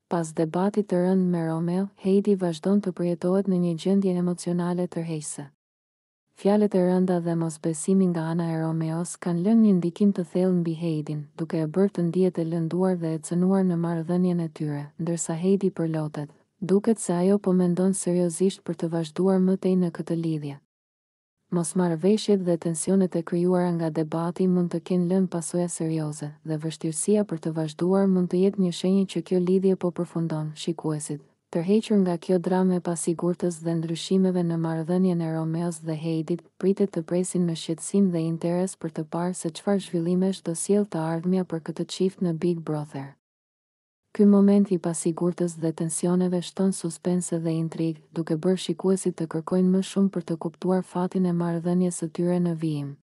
Pas debatit të rënd me Romeo, Heidi vazhdon të përjetohet në një gjendje emocionale tërheqëse. Fjalët e rënda dhe mosbesimi nga ana e Romeos kanë lënë një ndikim të thellë mbi Heidin, duke e bërë të ndihet e lënduar dhe e cënuar në marrëdhënien e tyre, ndërsa Heidi përlotet. Duket se ajo po mendon seriozisht për të vazhduar më tej në këtë lidhje. Mosmarrëveshjet dhe tensionet e krijuara nga debati mund të kenë lënë pasoja serioze, dhe vështirësia për të vazhduar mund të jetë një shenjë që kjo lidhje po përfundon. Shikuesit, tërhequr nga kjo dramë e pasigurtës dhe ndryshimeve në marrëdhënien e Romeos dhe Heidit, pritet të presin me shqetësim dhe interes për të parë se çfarë zhvillimesh do sjellë të ardhmja për këtë çift në Big Brother. Ky moment i pasigurtës dhe tensioneve shton suspense dhe intrigë, duke bërë shikuesit të kërkojnë më shumë për të kuptuar fatin e marrëdhënies së tyre në vijim.